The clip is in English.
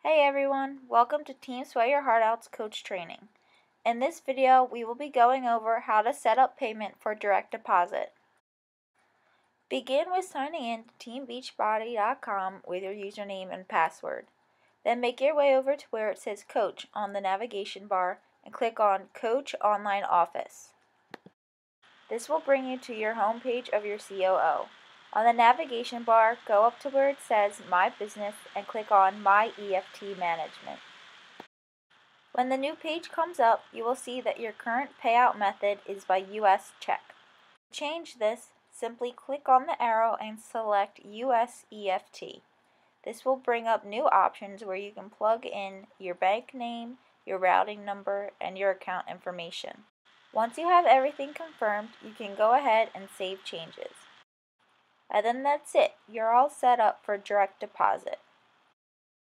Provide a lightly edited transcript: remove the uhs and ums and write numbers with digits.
Hey everyone, welcome to Team Sweat Your Heart Out's coach training. In this video, we will be going over how to set up payment for direct deposit. Begin with signing in to teambeachbody.com with your username and password. Then make your way over to where it says Coach on the navigation bar and click on Coach Online Office. This will bring you to your home page of your COO. On the navigation bar, go up to where it says My Business and click on My EFT Management. When the new page comes up, you will see that your current payout method is by US check. To change this, simply click on the arrow and select US EFT. This will bring up new options where you can plug in your bank name, your routing number, and your account information. Once you have everything confirmed, you can go ahead and save changes. And then that's it. You're all set up for direct deposit.